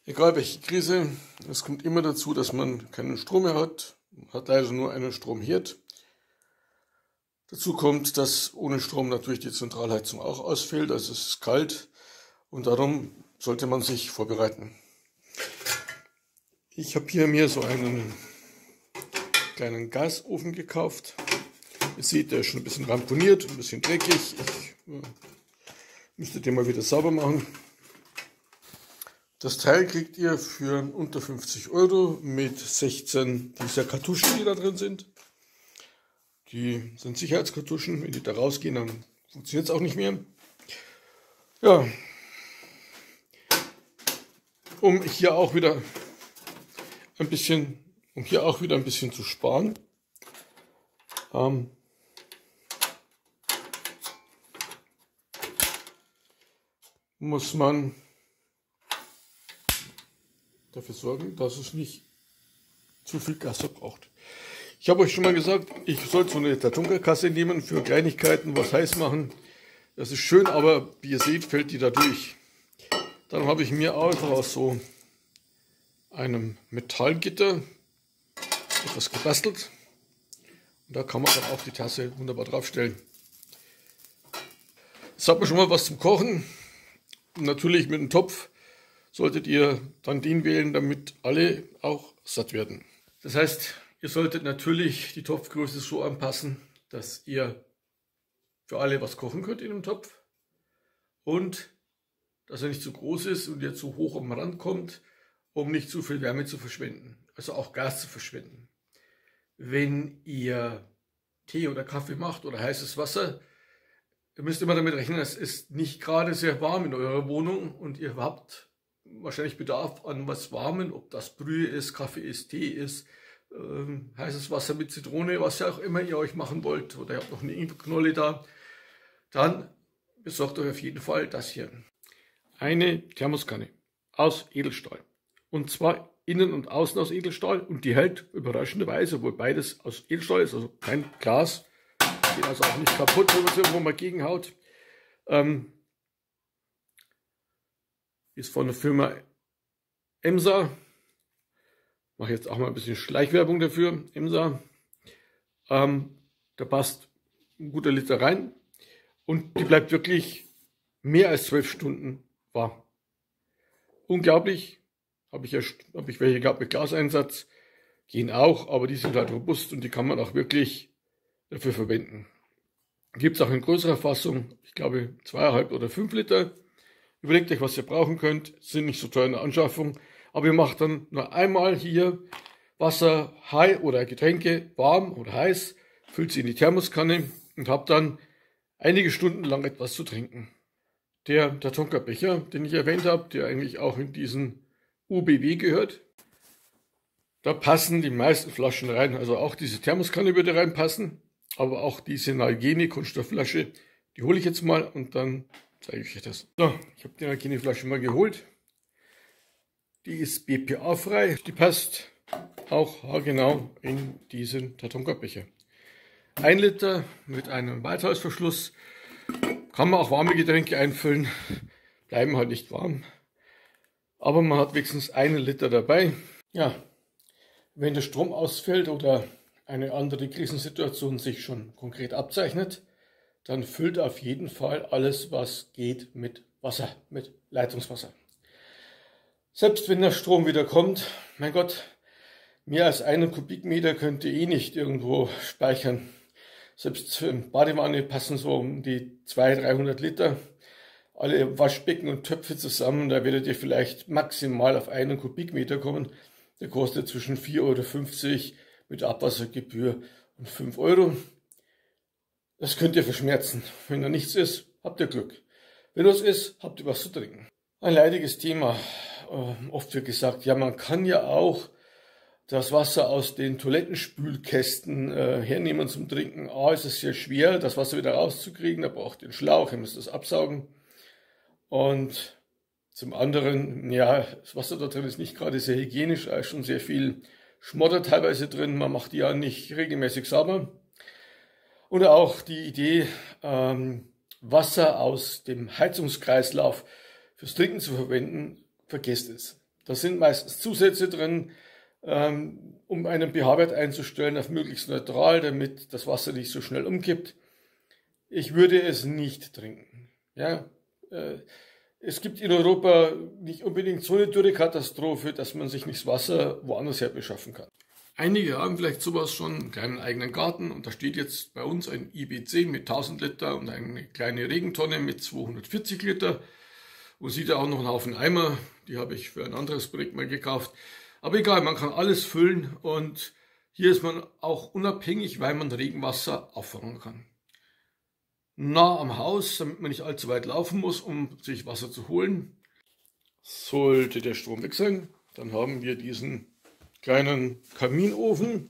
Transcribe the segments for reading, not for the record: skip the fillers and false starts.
Egal welche Krise, es kommt immer dazu, dass man keinen Strom mehr hat. Man hat leider nur einen Stromherd. Dazu kommt, dass ohne Strom natürlich die Zentralheizung auch ausfällt, also es ist kalt und darum sollte man sich vorbereiten. Ich habe hier mir so einen kleinen Gasofen gekauft. Ihr seht, der ist schon ein bisschen ramponiert, ein bisschen dreckig. Ich müsste den mal wieder sauber machen. Das Teil kriegt ihr für unter 50 € mit 16 dieser Kartuschen, die da drin sind. Die sind Sicherheitskartuschen. Wenn die da rausgehen, dann funktioniert es auch nicht mehr. Ja, um hier auch wieder ein bisschen zu sparen, muss man dafür sorgen, dass es nicht zu viel Gas verbraucht. Ich habe euch schon mal gesagt, ich sollte so eine Tatunka-Kasse nehmen für Kleinigkeiten, was heiß machen. Das ist schön, aber wie ihr seht, fällt die da durch. Dann habe ich mir einfach aus so einem Metallgitter etwas gebastelt. Und da kann man dann auch die Tasse wunderbar draufstellen. Jetzt hat man schon mal was zum Kochen. Und natürlich mit einem Topf solltet ihr dann den wählen, damit alle auch satt werden. Das heißt, ihr solltet natürlich die Topfgröße so anpassen, dass ihr für alle was kochen könnt in dem Topf und dass er nicht zu groß ist und ihr zu hoch am Rand kommt, um nicht zu viel Wärme zu verschwenden, also auch Gas zu verschwenden. Wenn ihr Tee oder Kaffee macht oder heißes Wasser, ihr müsst immer damit rechnen, es ist nicht gerade sehr warm in eurer Wohnung und ihr habt wahrscheinlich Bedarf an was Warmen, ob das Brühe ist, Kaffee ist, Tee ist, heißes Wasser mit Zitrone, was ja auch immer ihr euch machen wollt, oder ihr habt noch eine Ingwerknolle da, dann besorgt euch auf jeden Fall das hier. Eine Thermoskanne aus Edelstahl. Und zwar innen und außen aus Edelstahl und die hält überraschenderweise, obwohl beides aus Edelstahl ist, also kein Glas, geht also auch nicht kaputt, wenn man es irgendwo mal gegenhaut. Ist von der Firma Emsa. Mache jetzt auch mal ein bisschen Schleichwerbung dafür, Emsa. Da passt ein guter Liter rein und die bleibt wirklich mehr als 12 Stunden warm. Unglaublich, habe ich welche gehabt mit Glaseinsatz, gehen auch, aber die sind halt robust und die kann man auch wirklich dafür verwenden. Gibt es auch in größerer Fassung, ich glaube 2,5 oder 5 Liter. Überlegt euch, was ihr brauchen könnt, sind nicht so teuer in der Anschaffung, aber ihr macht dann nur einmal hier Wasser, oder Getränke warm oder heiß, füllt sie in die Thermoskanne und habt dann einige Stunden lang etwas zu trinken. Der Tatunka-Becher, den ich erwähnt habe, der eigentlich auch in diesen UBW gehört, da passen die meisten Flaschen rein, also auch diese Thermoskanne würde reinpassen, aber auch diese Nalgene Kunststoffflasche, die hole ich jetzt mal und dann zeige ich euch das. So, ich habe die Nalgene-Flasche mal geholt. Die ist BPA-frei. Die passt auch haargenau in diesen Tatunka-Becher. 1 Liter mit einem Weithalsverschluss. Kann man auch warme Getränke einfüllen. Bleiben halt nicht warm. Aber man hat wenigstens 1 Liter dabei. Ja, wenn der Strom ausfällt oder eine andere Krisensituation sich schon konkret abzeichnet, dann füllt auf jeden Fall alles, was geht, mit Wasser, mit Leitungswasser. Selbst wenn der Strom wieder kommt, mein Gott, mehr als 1 Kubikmeter könnt ihr eh nicht irgendwo speichern. Selbst in Badewanne passen so um die 200-300 Liter. Alle Waschbecken und Töpfe zusammen, da werdet ihr vielleicht maximal auf 1 Kubikmeter kommen. Der kostet zwischen 4,50 € mit Abwassergebühr und 5 €. Das könnt ihr verschmerzen. Wenn da nichts ist, habt ihr Glück. Wenn was ist, habt ihr was zu trinken. Ein leidiges Thema. Oft wird gesagt, ja, man kann ja auch das Wasser aus den Toilettenspülkästen hernehmen zum Trinken. Es ist sehr schwer, das Wasser wieder rauszukriegen. Da braucht ihr einen Schlauch, ihr müsst das absaugen. Und zum anderen, ja, das Wasser da drin ist nicht gerade sehr hygienisch, da ist schon sehr viel Schmodder teilweise drin. Man macht die ja nicht regelmäßig sauber. Oder auch die Idee, Wasser aus dem Heizungskreislauf fürs Trinken zu verwenden, vergesst es. Da sind meistens Zusätze drin, um einen pH-Wert einzustellen auf möglichst neutral, damit das Wasser nicht so schnell umkippt. Ich würde es nicht trinken. Ja, es gibt in Europa nicht unbedingt so eine Dürrekatastrophe, dass man sich nicht das Wasser woanders her beschaffen kann. Einige haben vielleicht sowas schon, einen kleinen eigenen Garten, und da steht jetzt bei uns ein IBC mit 1000 Liter und eine kleine Regentonne mit 240 Liter. Und sieht da auch noch einen Haufen Eimer, die habe ich für ein anderes Projekt mal gekauft. Aber egal, man kann alles füllen, und hier ist man auch unabhängig, weil man Regenwasser auffangen kann. Nah am Haus, damit man nicht allzu weit laufen muss, um sich Wasser zu holen. Sollte der Strom weg sein, dann haben wir diesen kleinen Kaminofen.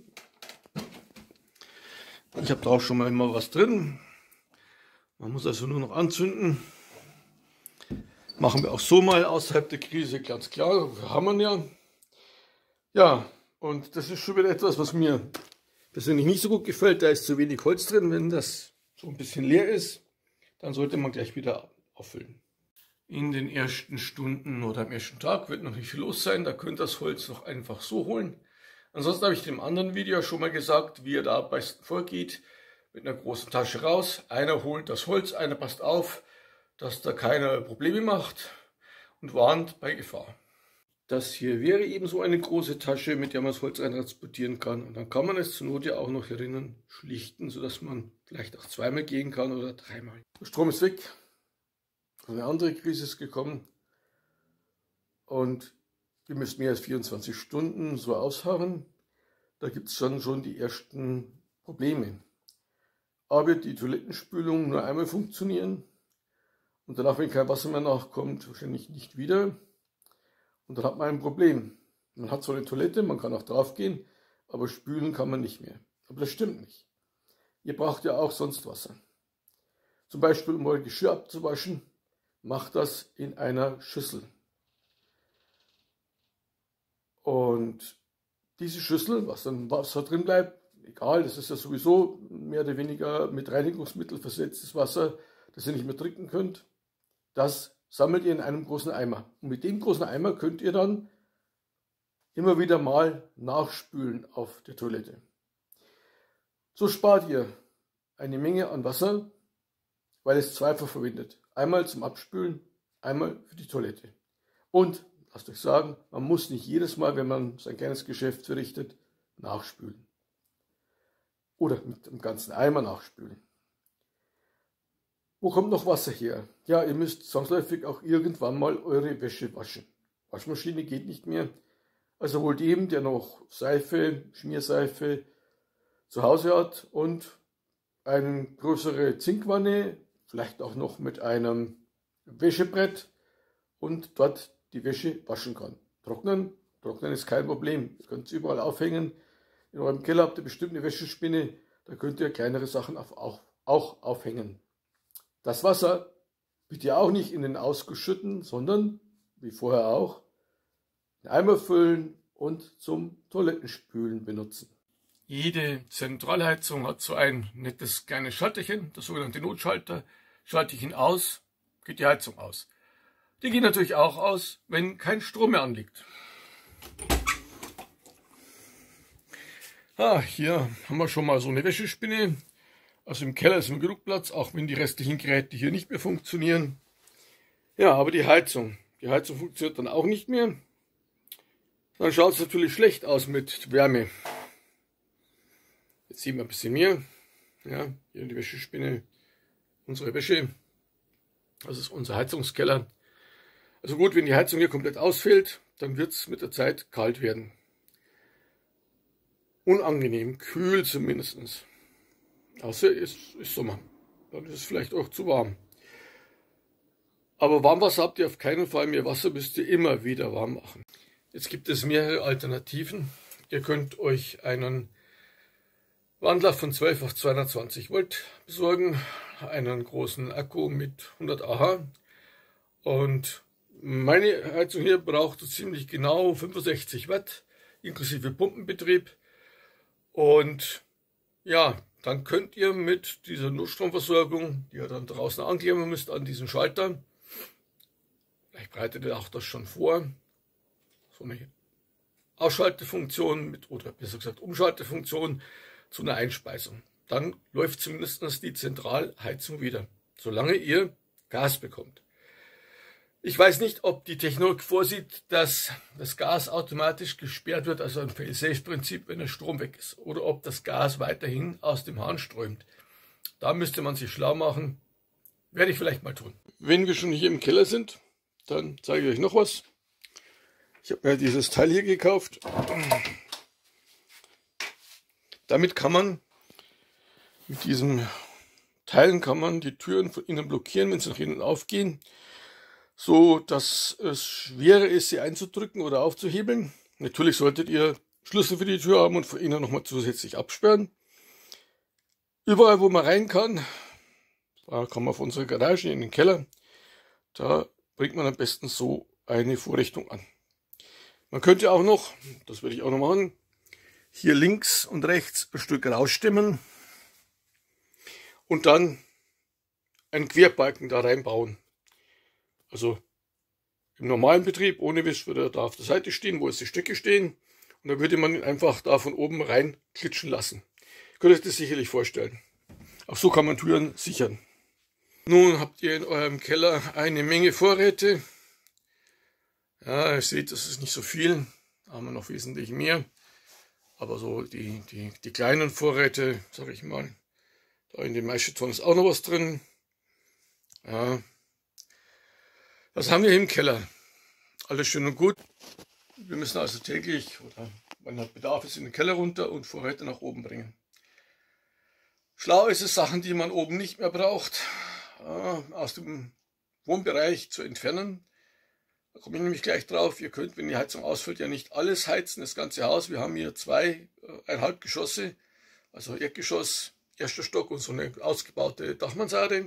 Ich habe da auch schon mal immer was drin. Man muss also nur noch anzünden. Machen wir auch so mal außerhalb der Krise, ganz klar. Wir haben ja. Ja, und das ist schon wieder etwas, was mir persönlich nicht so gut gefällt. Da ist zu wenig Holz drin. Wenn das so ein bisschen leer ist, dann sollte man gleich wieder auffüllen. In den ersten Stunden oder am ersten Tag wird noch nicht viel los sein. Da könnt ihr das Holz noch einfach so holen. Ansonsten habe ich in dem anderen Video schon mal gesagt, wie ihr da am besten vorgeht. Mit einer großen Tasche raus. Einer holt das Holz, einer passt auf, dass da keiner Probleme macht und warnt bei Gefahr. Das hier wäre eben so eine große Tasche, mit der man das Holz transportieren kann. Und dann kann man es zur Not ja auch noch herinnen schlichten, sodass man vielleicht auch zweimal gehen kann oder dreimal. Der Strom ist weg. Eine andere Krise ist gekommen. Und ihr müsst mehr als 24 Stunden so ausharren. Da gibt es schon die ersten Probleme. Aber die Toilettenspülung nur einmal funktionieren. Und danach, wenn kein Wasser mehr nachkommt, wahrscheinlich nicht wieder. Und dann hat man ein Problem. Man hat zwar eine Toilette, man kann auch drauf gehen, aber spülen kann man nicht mehr. Aber das stimmt nicht. Ihr braucht ja auch sonst Wasser. Zum Beispiel, um euer Geschirr abzuwaschen, macht das in einer Schüssel. Und diese Schüssel, was dann Wasser drin bleibt, egal, das ist ja sowieso mehr oder weniger mit Reinigungsmittel versetztes Wasser, das ihr nicht mehr trinken könnt, das sammelt ihr in einem großen Eimer. Und mit dem großen Eimer könnt ihr dann immer wieder mal nachspülen auf der Toilette. So spart ihr eine Menge an Wasser, weil es zweifach verwendet. Einmal zum Abspülen, einmal für die Toilette. Und, lasst euch sagen, man muss nicht jedes Mal, wenn man sein kleines Geschäft verrichtet, nachspülen. Oder mit dem ganzen Eimer nachspülen. Wo kommt noch Wasser her? Ja, ihr müsst zwangsläufig auch irgendwann mal eure Wäsche waschen. Waschmaschine geht nicht mehr. Also holt jedem, der noch Seife, Schmierseife zu Hause hat, und eine größere Zinkwanne, vielleicht auch noch mit einem Wäschebrett, und dort die Wäsche waschen kann. Trocknen ist kein Problem. Ihr könnt es überall aufhängen. In eurem Keller habt ihr bestimmt eine Wäschespinne, da könnt ihr kleinere Sachen auch aufhängen. Das Wasser bitte auch nicht in den Ausguss schütten, sondern, wie vorher auch, einen Eimer füllen und zum Toilettenspülen benutzen. Jede Zentralheizung hat so ein nettes kleines Schalterchen, das sogenannte Notschalter. Schalte ich ihn aus, geht die Heizung aus. Die geht natürlich auch aus, wenn kein Strom mehr anliegt. Hier haben wir schon mal so eine Wäschespinne. Also im Keller ist immer genug Platz, auch wenn die restlichen Geräte hier nicht mehr funktionieren. Ja, aber die Heizung funktioniert dann auch nicht mehr. Dann schaut es natürlich schlecht aus mit Wärme. Jetzt sehen wir ein bisschen mehr. Ja, hier die Wäschespinne, unsere Wäsche. Das ist unser Heizungskeller. Also gut, wenn die Heizung hier komplett ausfällt, dann wird es mit der Zeit kalt werden. Unangenehm, kühl zumindest. Außer es ist Sommer. Dann ist es vielleicht auch zu warm. Aber Warmwasser habt ihr auf keinen Fall mehr. Wasser müsst ihr immer wieder warm machen. Jetzt gibt es mehrere Alternativen. Ihr könnt euch einen Wandler von 12 auf 220 Volt besorgen. Einen großen Akku mit 100 Ah. Und meine Heizung hier braucht so ziemlich genau 65 Watt, inklusive Pumpenbetrieb. Und ja, dann könnt ihr mit dieser Notstromversorgung, die ihr dann draußen anklemmen müsst an diesen Schalter, vielleicht bereitet ihr auch das schon vor, so eine Ausschaltefunktion oder besser gesagt Umschaltefunktion zu einer Einspeisung. Dann läuft zumindest die Zentralheizung wieder, solange ihr Gas bekommt. Ich weiß nicht, ob die Technik vorsieht, dass das Gas automatisch gesperrt wird, also ein Fail-Safe-Prinzip, wenn der Strom weg ist, oder ob das Gas weiterhin aus dem Hahn strömt. Da müsste man sich schlau machen. Werde ich vielleicht mal tun. Wenn wir schon hier im Keller sind, dann zeige ich euch noch was. Ich habe mir dieses Teil hier gekauft. Damit kann man, mit diesen Teilen kann man die Türen von innen blockieren, wenn sie nach innen aufgehen, so dass es schwerer ist, sie einzudrücken oder aufzuhebeln. Natürlich solltet ihr Schlüssel für die Tür haben und von innen nochmal zusätzlich absperren. Überall, wo man rein kann, da kann man auf unsere Garage in den Keller, da bringt man am besten so eine Vorrichtung an. Man könnte auch noch, das würde ich auch noch machen, hier links und rechts ein Stück rausstemmen und dann einen Querbalken da reinbauen. Also im normalen Betrieb, ohne Wisch, würde er da auf der Seite stehen, wo jetzt die Stöcke stehen. Und dann würde man ihn einfach da von oben rein klitschen lassen. Könnt ihr euch das sicherlich vorstellen. Auch so kann man Türen sichern. Nun habt ihr in eurem Keller eine Menge Vorräte. Ja, ihr seht, das ist nicht so viel. Da haben wir noch wesentlich mehr. Aber so die kleinen Vorräte, sage ich mal, da in den Maischetonnen ist auch noch was drin. Ja. Was haben wir hier im Keller? Alles schön und gut. Wir müssen also täglich, oder wenn halt Bedarf ist, in den Keller runter und Vorräte nach oben bringen. Schlau ist es, Sachen, die man oben nicht mehr braucht, aus dem Wohnbereich zu entfernen. Da komme ich nämlich gleich drauf. Ihr könnt, wenn die Heizung ausfällt, ja nicht alles heizen, das ganze Haus. Wir haben hier 2,5 Geschosse, also Erdgeschoss, erster Stock und so eine ausgebaute Dachmansarde.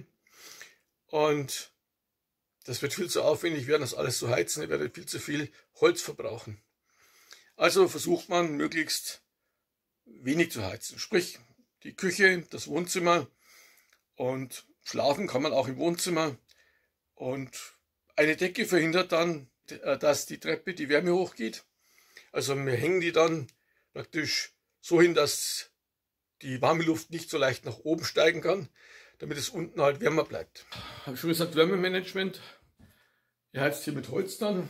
Und das wird viel zu aufwendig werden, das alles zu heizen. Ihr werdet viel zu viel Holz verbrauchen. Also versucht man, möglichst wenig zu heizen. Sprich, die Küche, das Wohnzimmer und schlafen kann man auch im Wohnzimmer. Und eine Decke verhindert dann, dass die Treppe die Wärme hochgeht. Also wir hängen die dann praktisch so hin, dass die warme Luft nicht so leicht nach oben steigen kann, damit es unten halt wärmer bleibt. Habe ich schon gesagt, Wärmemanagement. Ihr heizt hier mit Holz dann.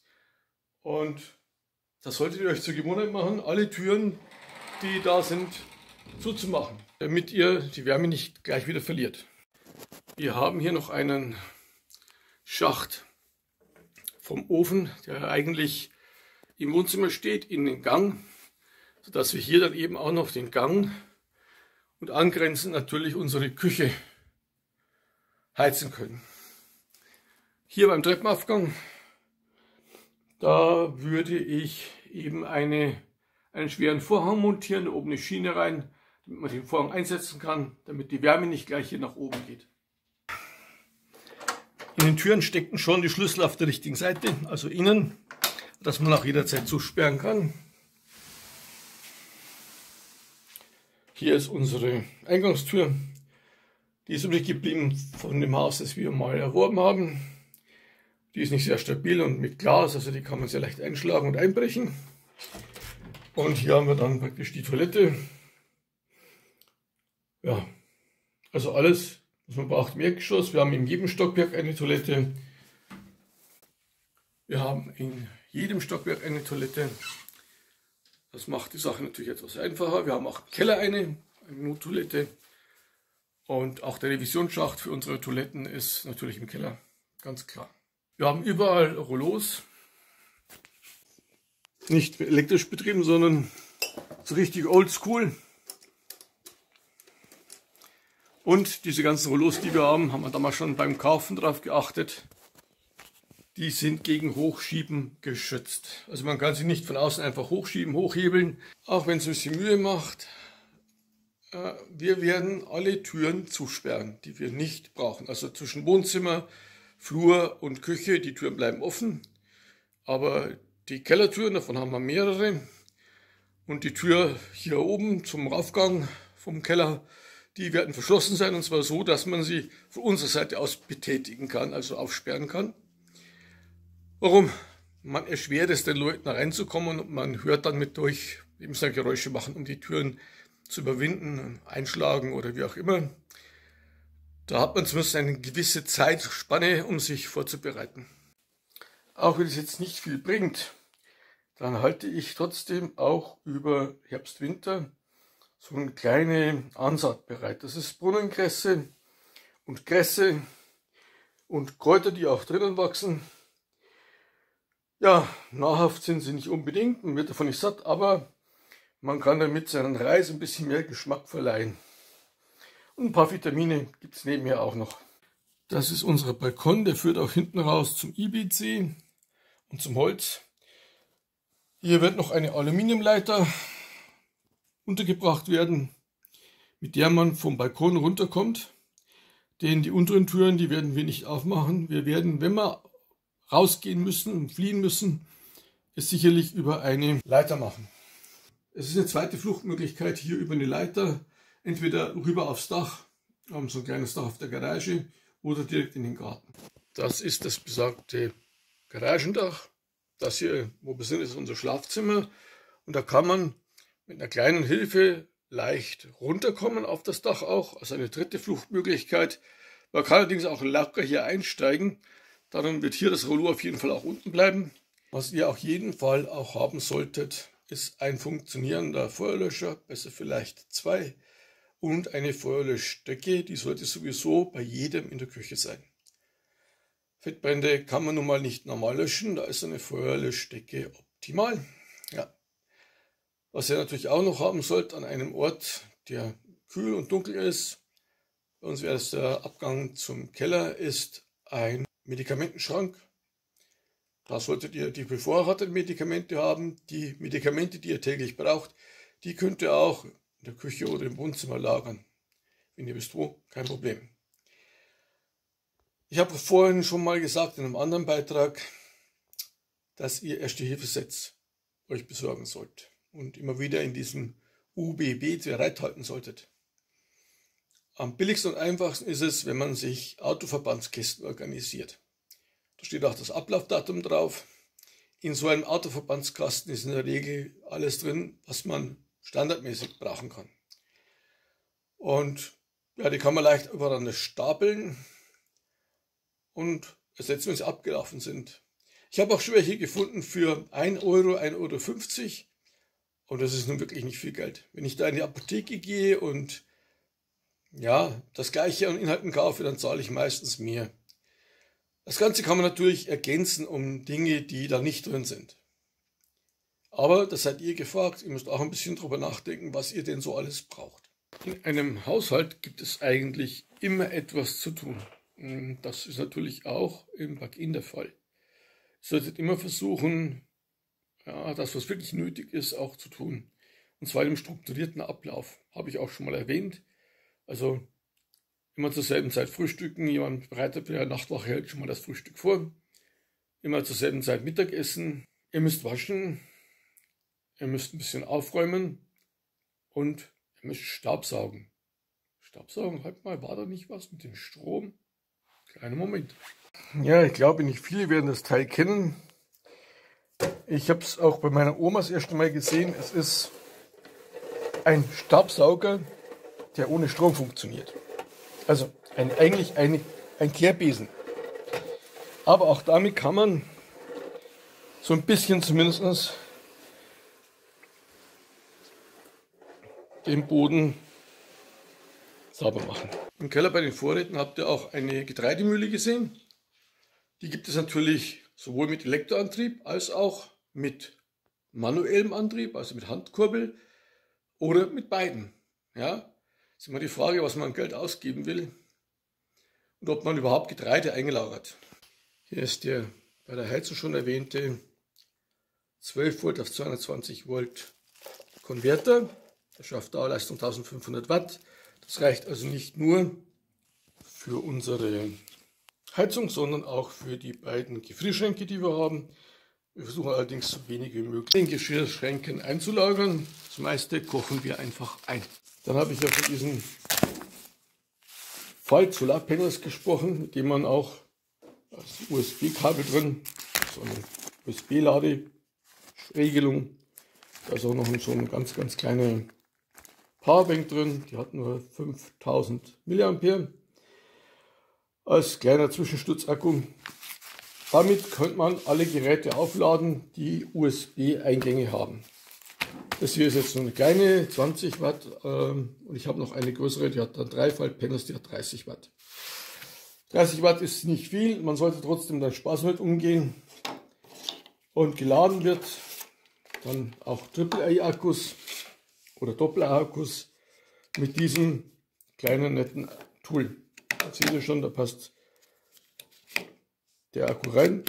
Und das solltet ihr euch zur Gewohnheit machen, alle Türen, die da sind, zuzumachen, damit ihr die Wärme nicht gleich wieder verliert. Wir haben hier noch einen Schacht vom Ofen, der eigentlich im Wohnzimmer steht, in den Gang, sodass wir hier dann eben auch noch den Gang und angrenzend natürlich unsere Küche heizen können. Hier beim Treppenaufgang, da würde ich eben einen schweren Vorhang montieren, da oben eine Schiene rein, damit man den Vorhang einsetzen kann, damit die Wärme nicht gleich hier nach oben geht. In den Türen stecken schon die Schlüssel auf der richtigen Seite, also innen, dass man auch jederzeit zusperren kann. Hier ist unsere Eingangstür. Die ist übrig geblieben von dem Haus, das wir mal erworben haben. Die ist nicht sehr stabil und mit Glas, also die kann man sehr leicht einschlagen und einbrechen. Und hier haben wir dann praktisch die Toilette. Ja, also alles, was man braucht im Erdgeschoss. Wir haben in jedem Stockwerk eine Toilette. Wir haben in jedem Stockwerk eine Toilette. Das macht die Sache natürlich etwas einfacher. Wir haben auch im Keller eine Nottoilette. Und auch der Revisionsschacht für unsere Toiletten ist natürlich im Keller, ganz klar. Wir haben überall Rollos, nicht elektrisch betrieben, sondern so richtig oldschool. Und diese ganzen Rollos, die wir haben wir damals schon beim Kaufen drauf geachtet, die sind gegen Hochschieben geschützt. Also man kann sie nicht von außen einfach hochschieben, hochhebeln, auch wenn es ein bisschen Mühe macht. Wir werden alle Türen zusperren, die wir nicht brauchen. Also zwischen Wohnzimmer, Flur und Küche, die Türen bleiben offen. Aber die Kellertüren, davon haben wir mehrere. Und die Tür hier oben zum Raufgang vom Keller, die werden verschlossen sein. Und zwar so, dass man sie von unserer Seite aus betätigen kann, also aufsperren kann. Warum? man erschwert es den Leuten reinzukommen und man hört dann mit durch, die müssen Geräusche machen, um die Türen zu überwinden, einschlagen oder wie auch immer. Da hat man zumindest eine gewisse Zeitspanne, um sich vorzubereiten. Auch wenn es jetzt nicht viel bringt, dann halte ich trotzdem auch über Herbst, Winter so eine kleine Ansaat bereit. Das ist Brunnenkresse und Kresse und Kräuter, die auch drinnen wachsen. Ja, nahrhaft sind sie nicht unbedingt, man wird davon nicht satt, aber man kann damit seinen Reis ein bisschen mehr Geschmack verleihen. Und ein paar Vitamine gibt es nebenher auch noch. Das ist unser Balkon, der führt auch hinten raus zum IBC und zum Holz. Hier wird noch eine Aluminiumleiter untergebracht werden, mit der man vom Balkon runterkommt. Denn die unteren Türen, die werden wir nicht aufmachen. Wir werden, wenn wir rausgehen müssen und fliehen müssen, es sicherlich über eine Leiter machen. Es ist eine zweite Fluchtmöglichkeit hier über eine Leiter, entweder rüber aufs Dach, wir haben so ein kleines Dach auf der Garage, oder direkt in den Garten. Das ist das besagte Garagendach. Das hier, wo wir sind, ist unser Schlafzimmer. Und da kann man mit einer kleinen Hilfe leicht runterkommen auf das Dach auch, also eine dritte Fluchtmöglichkeit. Man kann allerdings auch locker hier einsteigen. Darum wird hier das Rollo auf jeden Fall auch unten bleiben. Was ihr auf jeden Fall auch haben solltet, ist ein funktionierender Feuerlöscher, besser vielleicht 2. Und eine Feuerlöschdecke, die sollte sowieso bei jedem in der Küche sein. Fettbrände kann man nun mal nicht normal löschen, da ist eine Feuerlöschdecke optimal. Ja. Was ihr natürlich auch noch haben sollt an einem Ort, der kühl und dunkel ist, bei uns wäre es der Abgang zum Keller, ist ein Medikamentenschrank. Da solltet ihr die bevorrateten Medikamente haben. Die Medikamente, die ihr täglich braucht, die könnt ihr auch in der Küche oder im Wohnzimmer lagern. Wenn ihr wisst wo, kein Problem. Ich habe vorhin schon mal gesagt in einem anderen Beitrag, dass ihr Erste-Hilfe-Sets euch besorgen sollt und immer wieder in diesem UBB bereithalten solltet. Am billigsten und einfachsten ist es, wenn man sich Autoverbandskästen organisiert. Da steht auch das Ablaufdatum drauf. In so einem Autoverbandskasten ist in der Regel alles drin, was man standardmäßig brauchen kann. Und ja, die kann man leicht übereinander stapeln und ersetzen, wenn sie abgelaufen sind. Ich habe auch schon welche gefunden für 1 Euro, 1,50 Euro. Und das ist nun wirklich nicht viel Geld. Wenn ich da in die Apotheke gehe und ja, das gleiche an Inhalten kaufe, dann zahle ich meistens mehr. Das Ganze kann man natürlich ergänzen um Dinge, die da nicht drin sind. Aber das seid ihr gefragt, ihr müsst auch ein bisschen drüber nachdenken, was ihr denn so alles braucht. In einem Haushalt gibt es eigentlich immer etwas zu tun. Das ist natürlich auch im Plug-in der Fall. Ihr solltet immer versuchen, ja, das, was wirklich nötig ist, auch zu tun. Und zwar im strukturierten Ablauf, habe ich auch schon mal erwähnt. Also immer zur selben Zeit frühstücken, jemand bereitet für eine Nachtwache hält schon mal das Frühstück vor. Immer zur selben Zeit Mittagessen. Ihr müsst waschen, ihr müsst ein bisschen aufräumen und ihr müsst Staubsaugen. Staubsaugen, halt mal, war da nicht was mit dem Strom? Kleiner Moment. Ja, ich glaube, nicht viele werden das Teil kennen. Ich habe es auch bei meiner Oma das erste Mal gesehen. Es ist ein Staubsauger, der ohne Strom funktioniert. Also eigentlich ein Kehrbesen. Aber auch damit kann man so ein bisschen zumindest den Boden sauber machen. Im Keller bei den Vorräten habt ihr auch eine Getreidemühle gesehen. Die gibt es natürlich sowohl mit Elektroantrieb als auch mit manuellem Antrieb, also mit Handkurbel oder mit beiden. Ja, ist immer die Frage, was man an Geld ausgeben will und ob man überhaupt Getreide eingelagert. Hier ist der bei der Heizung schon erwähnte 12 Volt auf 220 Volt Konverter. Der schafft Dauerleistung 1500 Watt. Das reicht also nicht nur für unsere Heizung, sondern auch für die beiden Gefrierschränke, die wir haben. Wir versuchen allerdings so wenig wie möglich in Geschirrschränken einzulagern. Das meiste kochen wir einfach ein. Dann habe ich ja von diesen Faltsolarpanels gesprochen, mit denen man auch das USB-Kabel drin, so eine USB-Laderegelung. Da ist auch noch so eine ganz kleine Powerbank drin, die hat nur 5000 mAh als kleiner Zwischenstutzakku. Damit könnte man alle Geräte aufladen, die USB-Eingänge haben. Das hier ist jetzt so eine kleine 20 Watt und ich habe noch eine größere, die hat dann 3 Faltpanels, die hat 30 Watt. 30 Watt ist nicht viel, man sollte trotzdem dann Spaß mit umgehen. Und geladen wird dann auch AAA-Akkus oder Doppel-A-Akkus mit diesem kleinen netten Tool. Da seht ihr schon, da passt der Akku rein.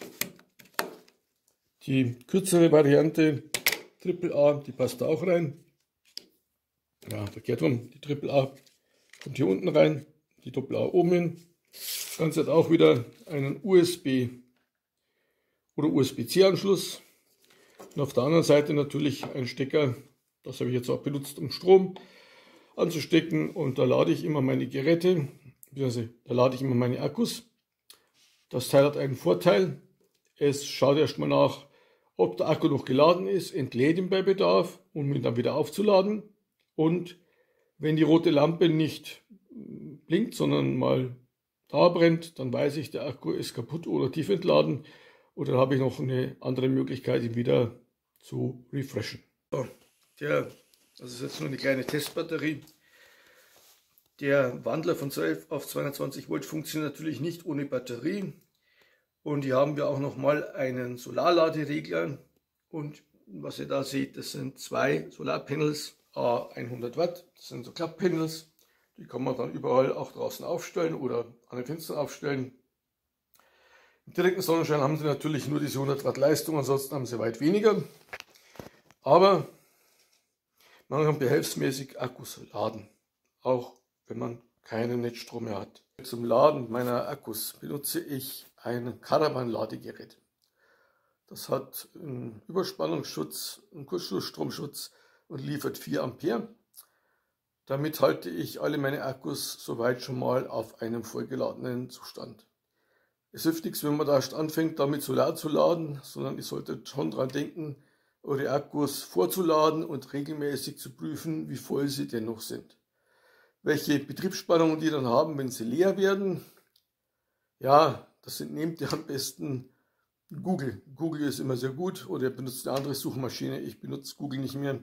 Die kürzere Variante AAA, die passt da auch rein. Ja, verkehrt rum, die AAA kommt hier unten rein, die AA oben hin. Das Ganze hat auch wieder einen USB oder USB-C-Anschluss. Und auf der anderen Seite natürlich ein Stecker, das habe ich jetzt auch benutzt, um Strom anzustecken. Und da lade ich immer meine Geräte, beziehungsweise da lade ich immer meine Akkus. Das Teil hat einen Vorteil. Es schaut erstmal nach, ob der Akku noch geladen ist, entlädt ihn bei Bedarf, um ihn dann wieder aufzuladen. Und wenn die rote Lampe nicht blinkt, sondern mal da brennt, dann weiß ich, der Akku ist kaputt oder tief entladen. Oder habe ich noch eine andere Möglichkeit, ihn wieder zu refreshen. So, das ist jetzt nur eine kleine Testbatterie. Der Wandler von 12 auf 220 Volt funktioniert natürlich nicht ohne Batterie. Und hier haben wir auch nochmal einen Solarladeregler. Und was ihr da seht, das sind 2 Solarpanels, 100 Watt. Das sind so Klapppanels. Die kann man dann überall auch draußen aufstellen oder an den Fenstern aufstellen. Im direkten Sonnenschein haben sie natürlich nur diese 100 Watt Leistung, ansonsten haben sie weit weniger. Aber man kann behelfsmäßig Akkus laden, auch wenn man keinen Netzstrom mehr hat. Zum Laden meiner Akkus benutze ich ein Caravan-Ladegerät. Das hat einen Überspannungsschutz, einen Kurzschlussstromschutz und liefert 4 Ampere. Damit halte ich alle meine Akkus soweit schon mal auf einem vollgeladenen Zustand. Es hilft nichts, wenn man da erst anfängt, damit Solar zu laden, sondern ihr solltet schon daran denken, eure Akkus vorzuladen und regelmäßig zu prüfen, wie voll sie dennoch sind. Welche Betriebsspannungen die dann haben, wenn sie leer werden, ja, nehmt ihr am besten Google. Google ist immer sehr gut, oder ihr benutzt eine andere Suchmaschine. Ich benutze Google nicht mehr.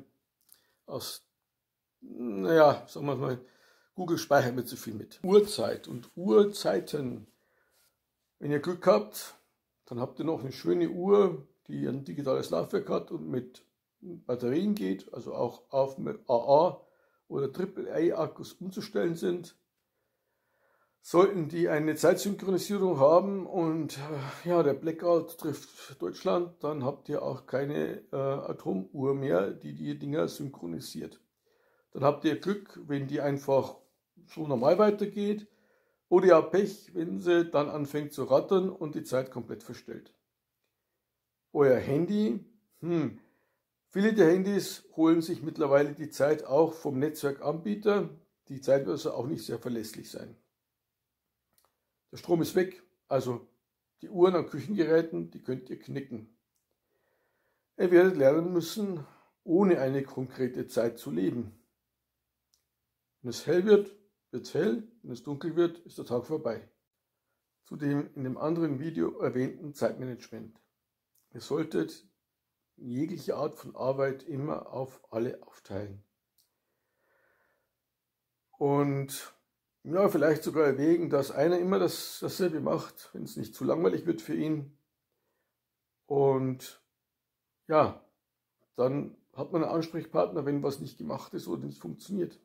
Sagen wir mal, Google speichert mir zu viel mit. Uhrzeit und Uhrzeiten. Wenn ihr Glück habt, dann habt ihr noch eine schöne Uhr, die ein digitales Laufwerk hat und mit Batterien geht, also auch auf AA oder AAA-Akkus umzustellen sind. Sollten die eine Zeitsynchronisierung haben und ja, der Blackout trifft Deutschland, dann habt ihr auch keine Atomuhr mehr, die die Dinger synchronisiert. Dann habt ihr Glück, wenn die einfach so normal weitergeht, oder ihr habt Pech, wenn sie dann anfängt zu rattern und die Zeit komplett verstellt. Euer Handy, viele der Handys holen sich mittlerweile die Zeit auch vom Netzwerkanbieter. Die Zeit wird also auch nicht sehr verlässlich sein. Der Strom ist weg, also die Uhren an Küchengeräten, die könnt ihr knicken. Ihr werdet lernen müssen, ohne eine konkrete Zeit zu leben. Wenn es hell wird, wird es hell, wenn es dunkel wird, ist der Tag vorbei. Zu dem in dem anderen Video erwähnten Zeitmanagement. Ihr solltet jegliche Art von Arbeit immer auf alle aufteilen. Und ja, vielleicht sogar erwägen, dass einer immer dasselbe macht, wenn es nicht zu langweilig wird für ihn. Und ja, dann hat man einen Ansprechpartner, wenn was nicht gemacht ist oder nicht funktioniert.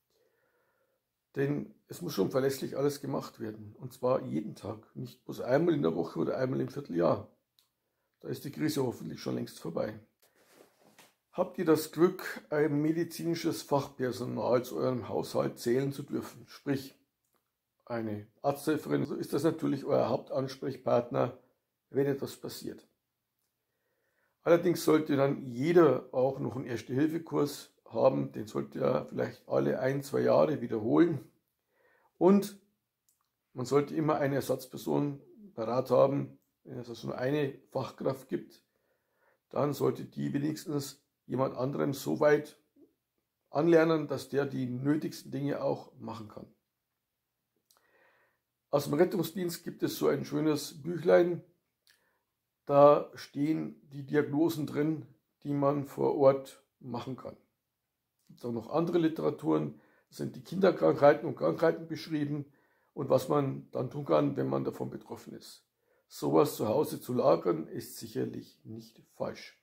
Denn es muss schon verlässlich alles gemacht werden. Und zwar jeden Tag, nicht bloß einmal in der Woche oder einmal im Vierteljahr. Da ist die Krise hoffentlich schon längst vorbei. Habt ihr das Glück, ein medizinisches Fachpersonal zu eurem Haushalt zählen zu dürfen, sprich eine Arzthelferin, so ist das natürlich euer Hauptansprechpartner, wenn etwas passiert. Allerdings sollte dann jeder auch noch einen Erste-Hilfe-Kurs haben, den sollte er vielleicht alle 1-2 Jahre wiederholen. Und man sollte immer eine Ersatzperson parat haben, wenn es also nur eine Fachkraft gibt, dann sollte die wenigstens jemand anderem so weit anlernen, dass der die nötigsten Dinge auch machen kann. Aus dem Rettungsdienst gibt es so ein schönes Büchlein. Da stehen die Diagnosen drin, die man vor Ort machen kann. Es gibt auch noch andere Literaturen, da sind die Kinderkrankheiten und Krankheiten beschrieben und was man dann tun kann, wenn man davon betroffen ist. Sowas zu Hause zu lagern, ist sicherlich nicht falsch.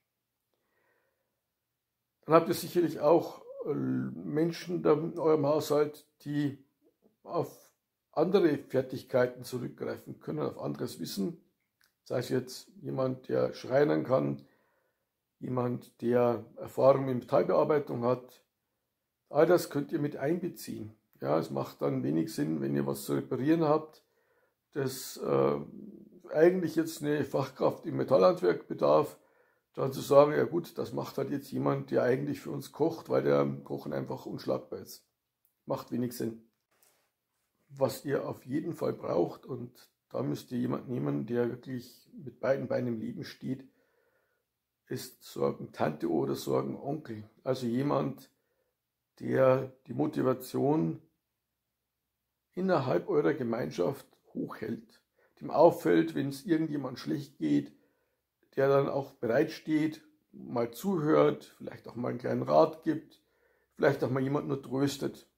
Dann habt ihr sicherlich auch Menschen in eurem Haushalt, die auf andere Fertigkeiten zurückgreifen können, auf anderes Wissen. Sei es jetzt jemand, der schreinern kann, jemand, der Erfahrung in Metallbearbeitung hat. All das könnt ihr mit einbeziehen. Ja, es macht dann wenig Sinn, wenn ihr was zu reparieren habt, das eigentlich jetzt eine Fachkraft im Metallhandwerk bedarf, dann zu sagen, ja gut, das macht halt jetzt jemand, der eigentlich für uns kocht, weil der Kochen einfach unschlagbar ist. Macht wenig Sinn. Was ihr auf jeden Fall braucht, und da müsst ihr jemanden nehmen, der wirklich mit beiden Beinen im Leben steht, ist Sorgentante oder Sorgenonkel. Also jemand, der die Motivation innerhalb eurer Gemeinschaft hochhält. Dem auffällt, wenn es irgendjemand schlecht geht, der dann auch bereitsteht, mal zuhört, vielleicht auch mal einen kleinen Rat gibt, vielleicht auch mal jemand nur tröstet.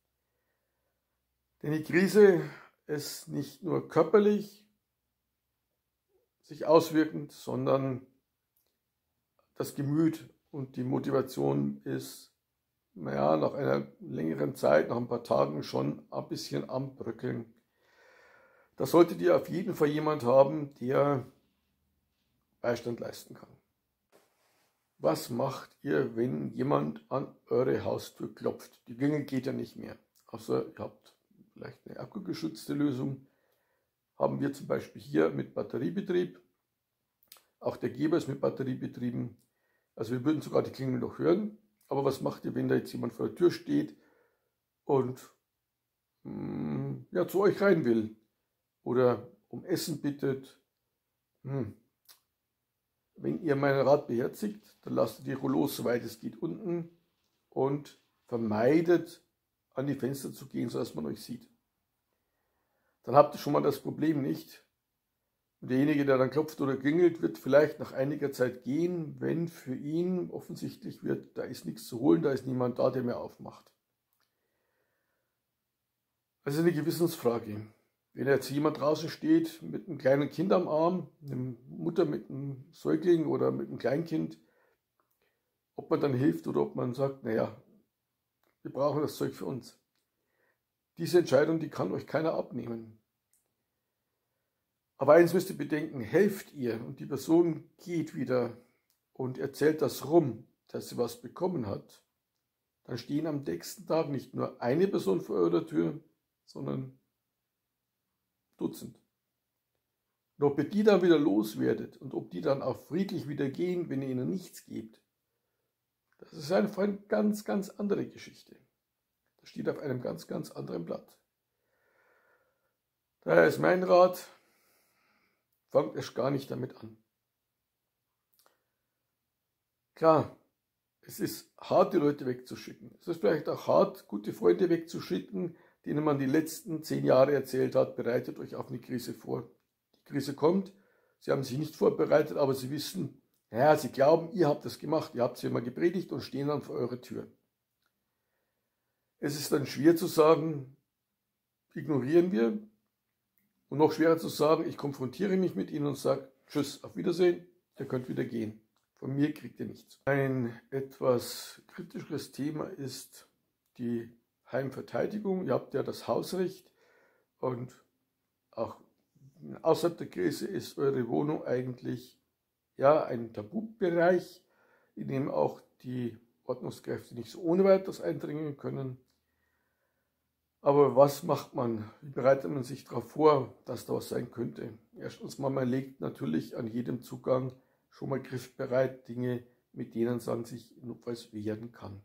Denn die Krise ist nicht nur körperlich sich auswirkend, sondern das Gemüt und die Motivation ist, naja, nach einer längeren Zeit, nach ein paar Tagen schon ein bisschen am Bröckeln. Da solltet ihr auf jeden Fall jemand haben, der Beistand leisten kann. Was macht ihr, wenn jemand an eure Haustür klopft? Die Klingel geht ja nicht mehr, außer ihr habt vielleicht eine akkugeschützte Lösung. Haben wir zum Beispiel hier mit Batteriebetrieb. Auch der Geber ist mit Batterie betrieben. Also wir würden sogar die Klingel noch hören. Aber was macht ihr, wenn da jetzt jemand vor der Tür steht und ja, zu euch rein will? Oder um Essen bittet? Wenn ihr meinen Rat beherzigt, dann lasst ihr die Rollos, soweit es geht, unten und vermeidet, an die Fenster zu gehen, sodass man euch sieht. Dann habt ihr schon mal das Problem nicht. Und derjenige, der dann klopft oder klingelt, wird vielleicht nach einiger Zeit gehen, wenn für ihn offensichtlich wird, da ist nichts zu holen, da ist niemand da, der mir aufmacht. Das ist eine Gewissensfrage. Wenn jetzt jemand draußen steht mit einem kleinen Kind am Arm, eine Mutter mit einem Säugling oder mit einem Kleinkind, ob man dann hilft oder ob man sagt, naja, wir brauchen das Zeug für uns. Diese Entscheidung, die kann euch keiner abnehmen. Aber eins müsst ihr bedenken, helft ihr und die Person geht wieder und erzählt das rum, dass sie was bekommen hat, dann stehen am nächsten Tag nicht nur eine Person vor eurer Tür, sondern Dutzend. Und ob ihr die dann wieder loswerdet und ob die dann auch friedlich wieder gehen, wenn ihr ihnen nichts gebt, das ist einfach eine ganz, ganz andere Geschichte. Das steht auf einem ganz, ganz anderen Blatt. Daher ist mein Rat, fangt erst gar nicht damit an. Klar, es ist hart, die Leute wegzuschicken. Es ist vielleicht auch hart, gute Freunde wegzuschicken, denen man die letzten 10 Jahre erzählt hat, bereitet euch auf eine Krise vor. Die Krise kommt, sie haben sich nicht vorbereitet, aber sie wissen, naja, sie glauben, ihr habt das gemacht, ihr habt sie immer gepredigt und stehen dann vor eurer Tür. Es ist dann schwer zu sagen, ignorieren wir, und noch schwerer zu sagen, ich konfrontiere mich mit ihnen und sage, tschüss, auf Wiedersehen, ihr könnt wieder gehen. Von mir kriegt ihr nichts. Ein etwas kritischeres Thema ist die Heimverteidigung. Ihr habt ja das Hausrecht und auch außerhalb der Krise ist eure Wohnung eigentlich ja ein Tabubereich, in dem auch die Ordnungskräfte nicht so ohne weiteres eindringen können. Aber was macht man? Wie bereitet man sich darauf vor, dass da was sein könnte? Erstens mal, man legt natürlich an jedem Zugang schon mal griffbereit Dinge, mit denen man sich notfalls wehren kann.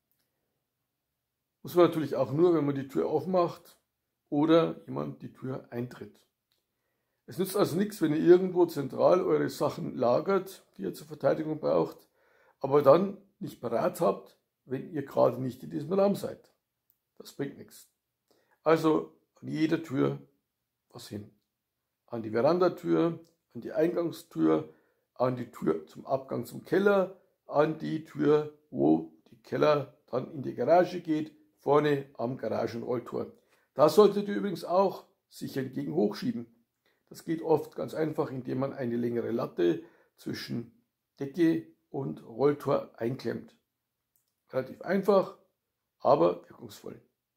Muss man natürlich auch nur, wenn man die Tür aufmacht oder jemand die Tür eintritt. Es nützt also nichts, wenn ihr irgendwo zentral eure Sachen lagert, die ihr zur Verteidigung braucht, aber dann nicht parat habt, wenn ihr gerade nicht in diesem Raum seid. Das bringt nichts. Also an jeder Tür was hin. An die Verandatür, an die Eingangstür, an die Tür zum Abgang zum Keller, an die Tür, wo die Keller dann in die Garage geht, vorne am Garagenrolltor. Da solltet ihr übrigens auch sicher entgegen hochschieben. Das geht oft ganz einfach, indem man eine längere Latte zwischen Decke und Rolltor einklemmt. Relativ einfach, aber wirkungsvoll.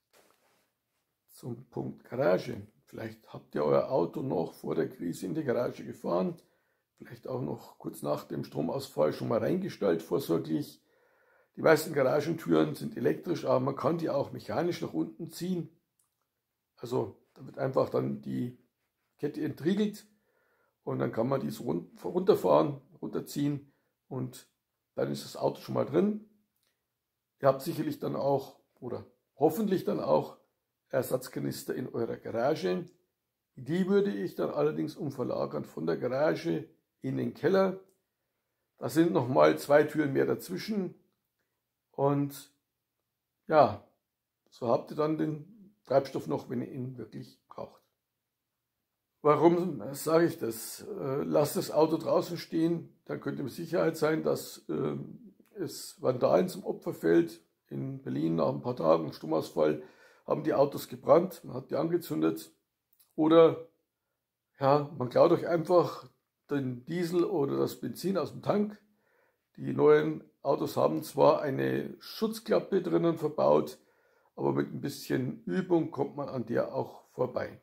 Zum Punkt Garage. Vielleicht habt ihr euer Auto noch vor der Krise in die Garage gefahren, vielleicht auch noch kurz nach dem Stromausfall schon mal reingestellt vorsorglich. Die meisten Garagentüren sind elektrisch, aber man kann die auch mechanisch nach unten ziehen. Also da wird einfach dann die Kette entriegelt und dann kann man die so runterfahren, runterziehen und dann ist das Auto schon mal drin. Ihr habt sicherlich dann auch oder hoffentlich dann auch Ersatzkanister in eurer Garage. Die würde ich dann allerdings umverlagern von der Garage in den Keller. Da sind nochmal 2 Türen mehr dazwischen und ja, so habt ihr dann den Treibstoff noch, wenn ihr ihn wirklich braucht. Warum sage ich das? Lasst das Auto draußen stehen, dann könnt ihr mit Sicherheit sein, dass es Vandalen zum Opfer fällt. In Berlin nach ein paar Tagen Stromausfall haben die Autos gebrannt, man hat die angezündet. Oder ja, man klaut euch einfach den Diesel oder das Benzin aus dem Tank. Die neuen Autos haben zwar eine Schutzklappe drinnen verbaut, aber mit ein bisschen Übung kommt man an der auch vorbei.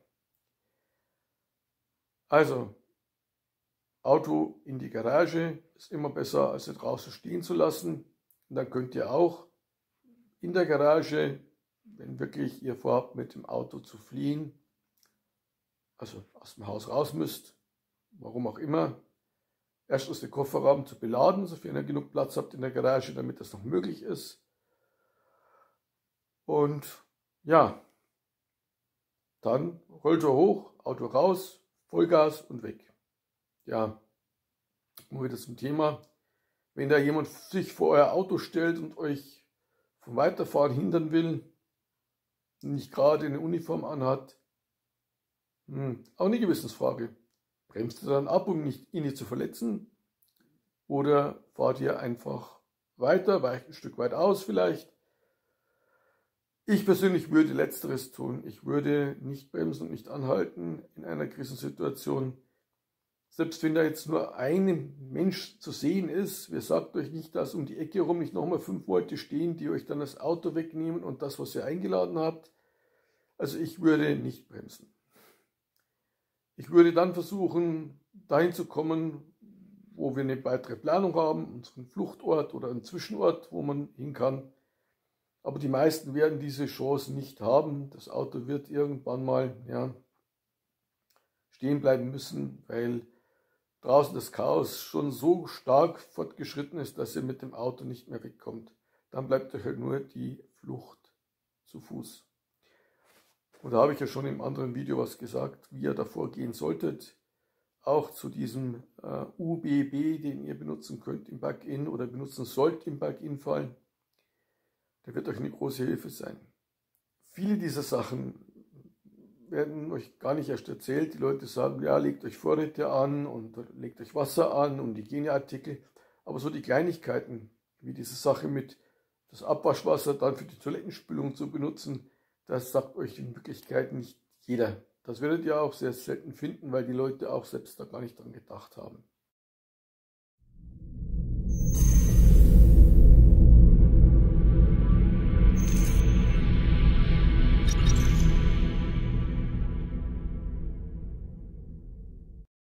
Also, Auto in die Garage ist immer besser, als es draußen stehen zu lassen. Und dann könnt ihr auch in der Garage, wenn wirklich ihr vorhabt, mit dem Auto zu fliehen, also aus dem Haus raus müsst, warum auch immer, erstens den Kofferraum zu beladen, sofern ihr genug Platz habt in der Garage, damit das noch möglich ist. Und ja, dann Rolltor hoch, Auto raus, Vollgas und weg. Ja, nur wieder zum Thema. Wenn da jemand sich vor euer Auto stellt und euch vom Weiterfahren hindern will, nicht gerade eine Uniform anhat, auch eine Gewissensfrage. Bremst ihr dann ab, um ihn nicht zu verletzen? Oder fahrt ihr einfach weiter, weicht ein Stück weit aus vielleicht? Ich persönlich würde Letzteres tun. Ich würde nicht bremsen und nicht anhalten in einer Krisensituation. Selbst wenn da jetzt nur ein Mensch zu sehen ist, wer sagt euch nicht, dass um die Ecke herum nicht nochmal 5 Leute stehen, die euch dann das Auto wegnehmen und das, was ihr eingeladen habt? Also ich würde nicht bremsen. Ich würde dann versuchen, dahin zu kommen, wo wir eine weitere Planung haben, unseren Fluchtort oder einen Zwischenort, wo man hin kann. Aber die meisten werden diese Chance nicht haben. Das Auto wird irgendwann mal stehen bleiben müssen, weil draußen das Chaos schon so stark fortgeschritten ist, dass ihr mit dem Auto nicht mehr wegkommt. Dann bleibt euch halt nur die Flucht zu Fuß. Und da habe ich ja schon im anderen Video was gesagt, wie ihr davor gehen solltet. Auch zu diesem UBB, den ihr benutzen könnt im Plugin oder benutzen sollt im Plugin-Fall. Der wird euch eine große Hilfe sein. Viele dieser Sachen werden euch gar nicht erst erzählt. Die Leute sagen, ja, legt euch Vorräte an und legt euch Wasser an und Hygieneartikel. Aber so die Kleinigkeiten, wie diese Sache mit das Abwaschwasser dann für die Toilettenspülung zu benutzen, das sagt euch in Wirklichkeit nicht jeder. Das werdet ihr auch sehr selten finden, weil die Leute auch selbst da gar nicht dran gedacht haben.